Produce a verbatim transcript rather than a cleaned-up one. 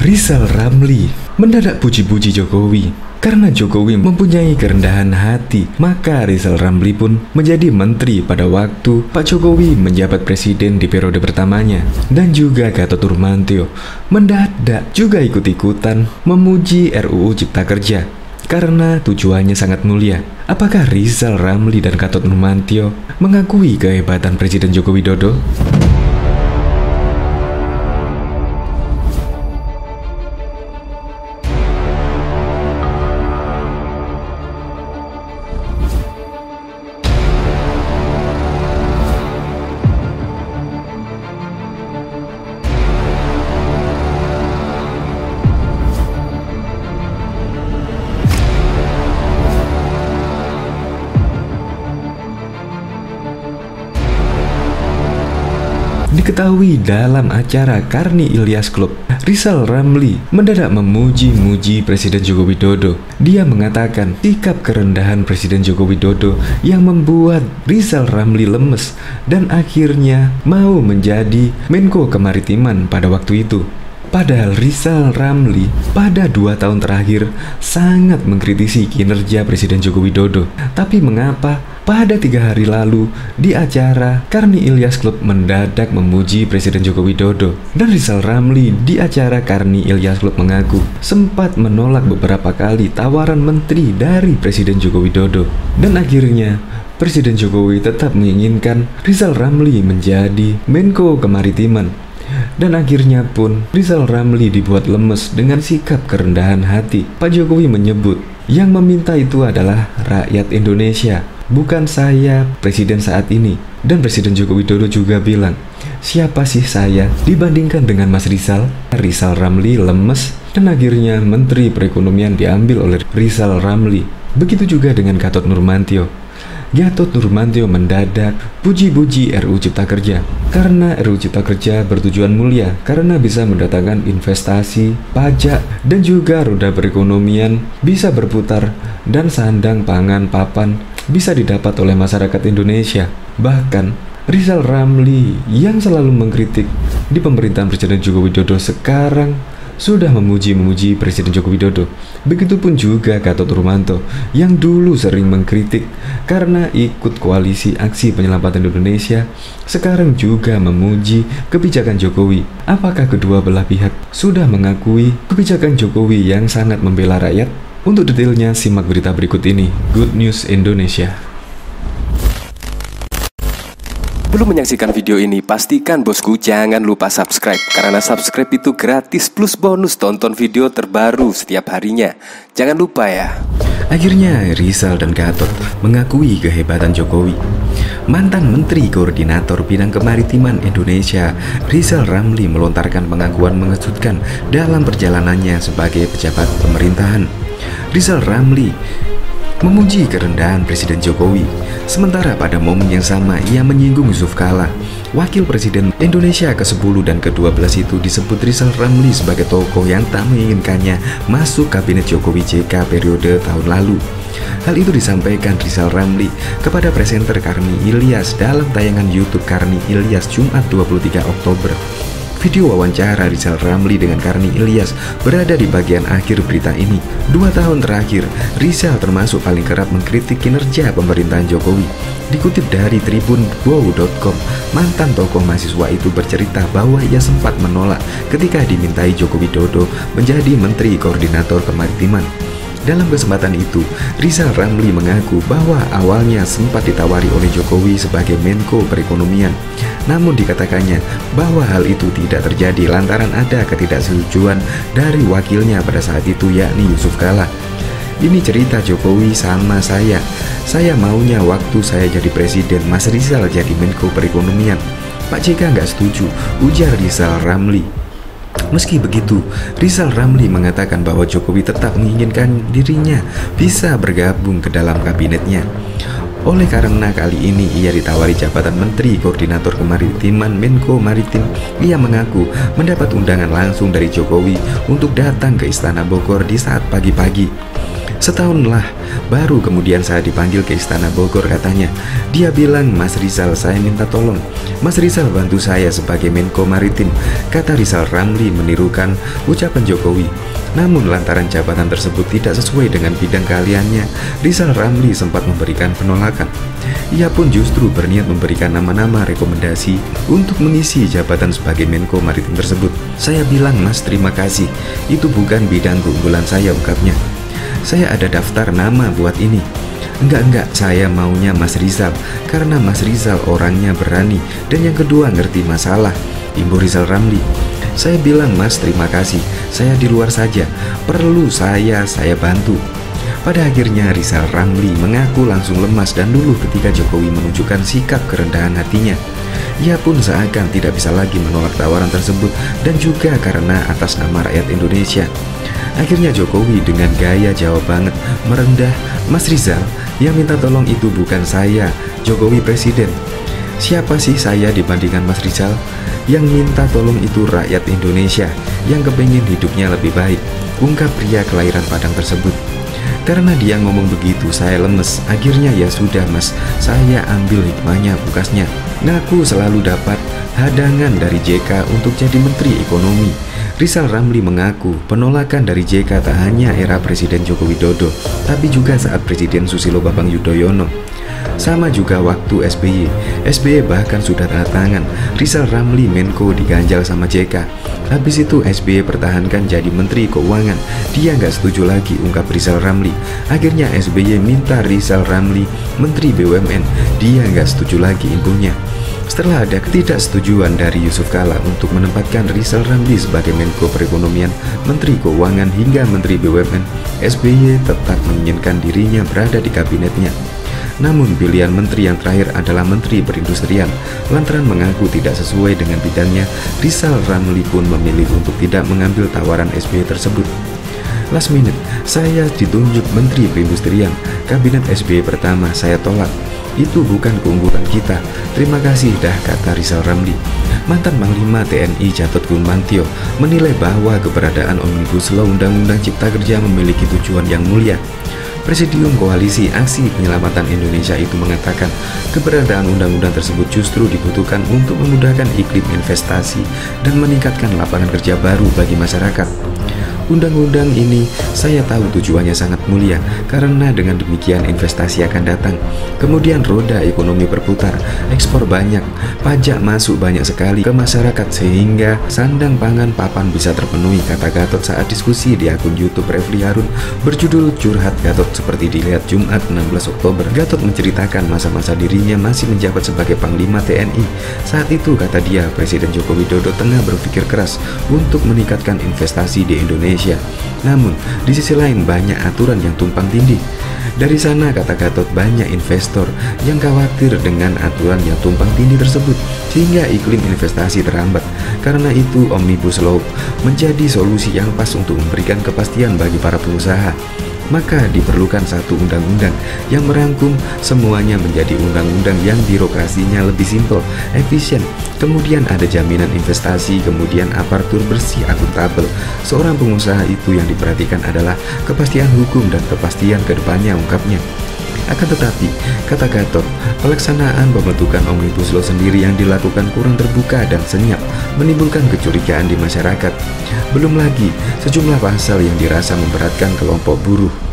Rizal Ramli mendadak puji-puji Jokowi. Karena Jokowi mempunyai kerendahan hati, maka Rizal Ramli pun menjadi menteri pada waktu Pak Jokowi menjabat presiden di periode pertamanya. Dan juga Gatot Nurmantio mendadak juga ikut-ikutan memuji R U U Cipta Kerja karena tujuannya sangat mulia. Apakah Rizal Ramli dan Gatot Nurmantio mengakui kehebatan Presiden Joko Widodo? Diketahui dalam acara Karni Ilyas Club, Rizal Ramli mendadak memuji-muji Presiden Joko Widodo. Dia mengatakan sikap kerendahan Presiden Joko Widodo yang membuat Rizal Ramli lemes dan akhirnya mau menjadi Menko Kemaritiman pada waktu itu. Padahal Rizal Ramli pada dua tahun terakhir sangat mengkritisi kinerja Presiden Joko Widodo. Tapi mengapa pada tiga hari lalu di acara Karni Ilyas Club mendadak memuji Presiden Joko Widodo? Dan Rizal Ramli di acara Karni Ilyas Club mengaku sempat menolak beberapa kali tawaran menteri dari Presiden Joko Widodo. Dan akhirnya Presiden Jokowi tetap menginginkan Rizal Ramli menjadi Menko Kemaritiman. Dan akhirnya pun Rizal Ramli dibuat lemes dengan sikap kerendahan hati. Pak Jokowi menyebut yang meminta itu adalah rakyat Indonesia, bukan saya, presiden saat ini. Dan Presiden Joko Widodo juga bilang, siapa sih saya dibandingkan dengan Mas Rizal? Rizal Ramli lemes dan akhirnya Menteri Perekonomian diambil oleh Rizal Ramli. Begitu juga dengan Gatot Nurmantio. Gatot Nurmantio mendadak puji-puji R U U Cipta Kerja karena R U U Cipta Kerja bertujuan mulia karena bisa mendatangkan investasi, pajak, dan juga roda perekonomian bisa berputar dan sandang pangan papan bisa didapat oleh masyarakat Indonesia. Bahkan Rizal Ramli yang selalu mengkritik di pemerintahan Presiden Joko Widodo sekarang sudah memuji-memuji Presiden Joko Widodo. Begitupun juga Gatot Nurmantio yang dulu sering mengkritik karena ikut koalisi aksi penyelamatan Indonesia, sekarang juga memuji kebijakan Jokowi. Apakah kedua belah pihak sudah mengakui kebijakan Jokowi yang sangat membela rakyat? Untuk detailnya simak berita berikut ini. Good News Indonesia. Belum menyaksikan video ini, pastikan bosku jangan lupa subscribe. Karena subscribe itu gratis plus bonus tonton video terbaru setiap harinya. Jangan lupa ya. Akhirnya Rizal dan Gatot mengakui kehebatan Jokowi. Mantan Menteri Koordinator Bidang Kemaritiman Indonesia Rizal Ramli melontarkan pengakuan mengejutkan dalam perjalanannya sebagai pejabat pemerintahan. Rizal Ramli memuji kerendahan Presiden Jokowi. Sementara pada momen yang sama ia menyinggung Yusuf Kala. Wakil Presiden Indonesia ke sepuluh dan ke dua belas itu disebut Rizal Ramli sebagai tokoh yang tak menginginkannya masuk kabinet Jokowi J K periode tahun lalu. Hal itu disampaikan Rizal Ramli kepada presenter Karni Ilyas dalam tayangan YouTube Karni Ilyas Jumat dua puluh tiga Oktober. Video wawancara Rizal Ramli dengan Karni Ilyas berada di bagian akhir berita ini. Dua tahun terakhir, Rizal termasuk paling kerap mengkritik kinerja pemerintahan Jokowi. Dikutip dari tribun wow dot com, mantan tokoh mahasiswa itu bercerita bahwa ia sempat menolak ketika dimintai Joko Widodo menjadi Menteri Koordinator Kemaritiman. Dalam kesempatan itu, Rizal Ramli mengaku bahwa awalnya sempat ditawari oleh Jokowi sebagai Menko Perekonomian. Namun dikatakannya bahwa hal itu tidak terjadi lantaran ada ketidaksetujuan dari wakilnya pada saat itu, yakni Yusuf Kala. Ini cerita Jokowi sama saya. Saya maunya waktu saya jadi presiden, Mas Rizal jadi Menko Perekonomian. Pak J K nggak setuju, ujar Rizal Ramli. Meski begitu, Rizal Ramli mengatakan bahwa Jokowi tetap menginginkan dirinya bisa bergabung ke dalam kabinetnya. Oleh karena kali ini ia ditawari jabatan Menteri Koordinator Kemaritiman Menko Maritim, ia mengaku mendapat undangan langsung dari Jokowi untuk datang ke Istana Bogor di saat pagi-pagi. Setahun lah, baru kemudian saya dipanggil ke Istana Bogor katanya. Dia bilang, "Mas Rizal, saya minta tolong. Mas Rizal bantu saya sebagai Menko Maritim," kata Rizal Ramli menirukan ucapan Jokowi. Namun lantaran jabatan tersebut tidak sesuai dengan bidang keahliannya, Rizal Ramli sempat memberikan penolakan. Ia pun justru berniat memberikan nama-nama rekomendasi untuk mengisi jabatan sebagai Menko Maritim tersebut. Saya bilang, "Mas, terima kasih. Itu bukan bidang keunggulan saya," ungkapnya. "Saya ada daftar nama buat ini." Enggak-enggak, saya maunya Mas Rizal, karena Mas Rizal orangnya berani dan yang kedua ngerti masalah, imbuh Rizal Ramli. Saya bilang, "Mas, terima kasih. Saya di luar saja. Perlu saya, saya bantu." Pada akhirnya Rizal Ramli mengaku langsung lemas dan luluh ketika Jokowi menunjukkan sikap kerendahan hatinya. Ia pun seakan tidak bisa lagi menolak tawaran tersebut dan juga karena atas nama rakyat Indonesia. Akhirnya Jokowi dengan gaya Jawa banget merendah, "Mas Rizal, yang minta tolong itu bukan saya, Jokowi Presiden. Siapa sih saya dibandingkan Mas Rizal? Yang minta tolong itu rakyat Indonesia yang kepengen hidupnya lebih baik," ungkap pria kelahiran Padang tersebut. Karena dia ngomong begitu, saya lemes. Akhirnya, "Ya sudah Mas, saya ambil hikmahnya," pukasnya. "Ngaku selalu dapat hadangan dari J K untuk jadi Menteri Ekonomi." Rizal Ramli mengaku penolakan dari J K tak hanya era Presiden Joko Widodo, tapi juga saat Presiden Susilo Bambang Yudhoyono. Sama juga waktu S B Y. S B Y bahkan sudah tanda tangan Rizal Ramli Menko diganjal sama J K. Habis itu S B Y pertahankan jadi Menteri Keuangan. Dia nggak setuju lagi, ungkap Rizal Ramli. Akhirnya S B Y minta Rizal Ramli Menteri B U M N. Dia nggak setuju lagi, imbuhnya. Setelah ada ketidaksetujuan dari Yusuf Kala untuk menempatkan Rizal Ramli sebagai Menko Perekonomian, Menteri Keuangan hingga Menteri B U M N, S B Y tetap menginginkan dirinya berada di kabinetnya. Namun pilihan menteri yang terakhir adalah Menteri Perindustrian. Lantaran mengaku tidak sesuai dengan bidangnya, Rizal Ramli pun memilih untuk tidak mengambil tawaran S B Y tersebut. Last minute, saya ditunjuk Menteri Perindustrian. Kabinet S B Y pertama saya tolak. "Itu bukan keunggulan kita. Terima kasih dah," kata Rizal Ramli. Mantan Panglima T N I Gatot Nurmantio menilai bahwa keberadaan Omnibus Law Undang-Undang Cipta Kerja memiliki tujuan yang mulia. Presidium Koalisi Aksi Penyelamatan Indonesia itu mengatakan keberadaan undang-undang tersebut justru dibutuhkan untuk memudahkan iklim investasi dan meningkatkan lapangan kerja baru bagi masyarakat. Undang-undang ini saya tahu tujuannya sangat mulia, karena dengan demikian investasi akan datang. Kemudian roda ekonomi berputar, ekspor banyak, pajak masuk banyak sekali ke masyarakat sehingga sandang pangan papan bisa terpenuhi, kata Gatot saat diskusi di akun YouTube Refli Harun berjudul Curhat Gatot seperti dilihat Jumat enam belas Oktober. Gatot menceritakan masa-masa dirinya masih menjabat sebagai Panglima T N I. Saat itu, kata dia, Presiden Joko Widodo tengah berpikir keras untuk meningkatkan investasi di Indonesia. Namun, di sisi lain banyak aturan yang tumpang tindih. Dari sana, kata Gatot, banyak investor yang khawatir dengan aturan yang tumpang tindih tersebut, sehingga iklim investasi terhambat. Karena itu, Omnibus Law menjadi solusi yang pas untuk memberikan kepastian bagi para pengusaha. Maka diperlukan satu undang-undang yang merangkum semuanya menjadi undang-undang yang birokrasinya lebih simpel, efisien. Kemudian ada jaminan investasi, kemudian aparatur bersih, akuntabel. Seorang pengusaha itu yang diperhatikan adalah kepastian hukum dan kepastian kedepannya, ungkapnya. Akan tetapi, kata Gatot, pelaksanaan pembentukan Omnibus Law sendiri yang dilakukan kurang terbuka dan senyap, menimbulkan kecurigaan di masyarakat. Belum lagi sejumlah pasal yang dirasa memberatkan kelompok buruh.